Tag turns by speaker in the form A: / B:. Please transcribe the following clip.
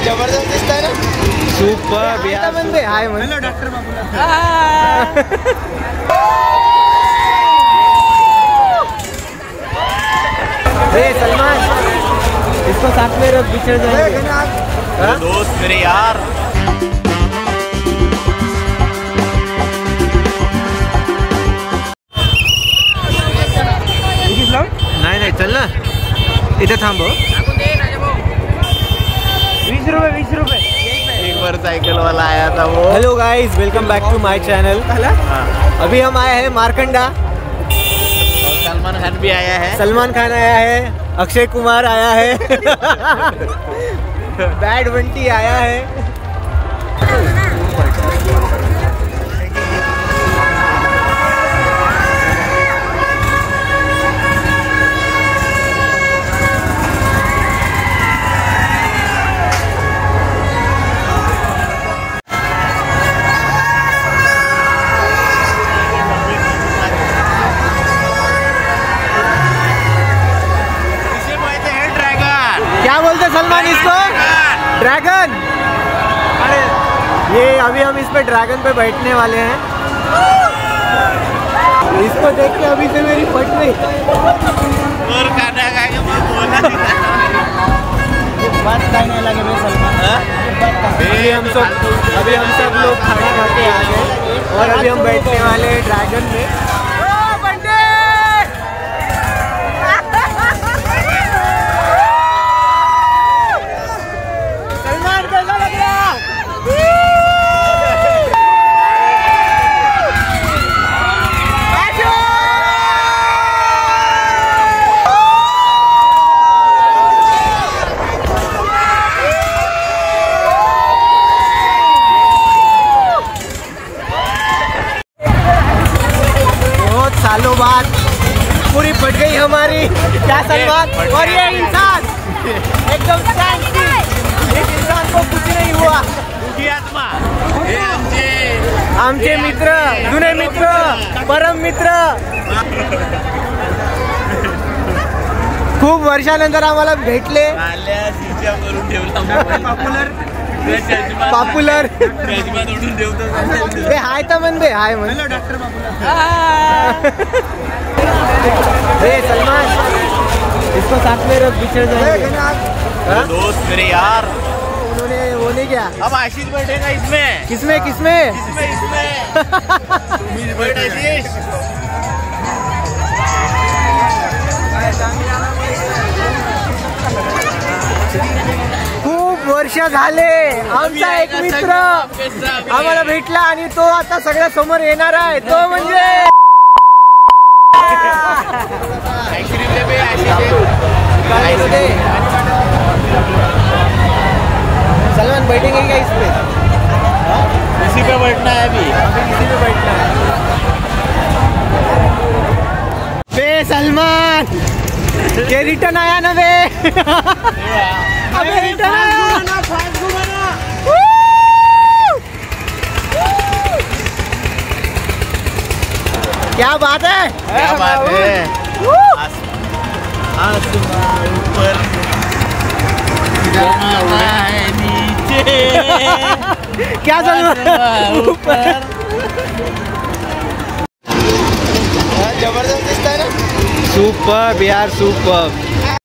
A: जबरदस्त दिसतंय ना.
B: सुपर यार.
A: म्हणते हाय म्हण. Hello doctor बाबूला. सलमान इसको साथ में रख बिछड़ जाएंगे.
B: दोस्त मेरे यार. नाही चल ना इथे थांब.
A: 20 रुपये.
B: एक बार साइकिल वाला आया था वो.
A: Hello guys, welcome back to my channel. अभी हम आए हैं मारकंडा.
B: सलमान खान भी आया है.
A: सलमान खान आया है, अक्षय कुमार आया है, बैड बंटी आया है. क्या बोलते सलमान इसको? ड्रैगन. अरे ये अभी हम इस पे ड्रैगन पे बैठने वाले हैं. इसको देख के अभी से मेरी फट नहीं.
B: और खाना खा के मैं बोला
A: बात कहने लगे मेरे सलमान. अभी हम सब लोग खाना खा के आ गए और अभी हम बैठने वाले हैं ड्रैगन में. सालों बाद पूरी फट गई हमारी. क्या सलमान? और ये इंसान एकदम शांति. इस इंसान को कुछ नहीं हुआ. आमचे मित्र, जुने मित्र, परम मित्र. खूप वर्षानंतर आम्हाला भेटले. पॉप्युलर. हाय तर म्हणते हाय म्हण. डॉक्टर बाबूला. सलमान इसको साथ में रख बिछड़ जाएंगे.
B: दोस्त मेरे यार.
A: उन्होंने वो नहीं किया.
B: अब आशीष बैठेगा इसमें.
A: किसमें किसमें?
B: बैठ आशीष.
A: खूप वर्ष झाले आमचा एक मित्र आम्हाला भेटला आणि तो आता सगळ्या समोर येणार आहे. तो म्हणजे सलमान. बैठेंगे क्या इस पे?
B: इसी पे बैठना है. अभी
A: इसी पे बैठना है. बे सलमान ये रिटर्न आया ना बे. अबे रिटर्न आया. क्या बात है.
B: क्या बात है. आसमान ऊपर है नीचे.
A: क्या सलमान ऊपर. जबरदस्त दिसतंय ना.
B: सुपर यार सुपर.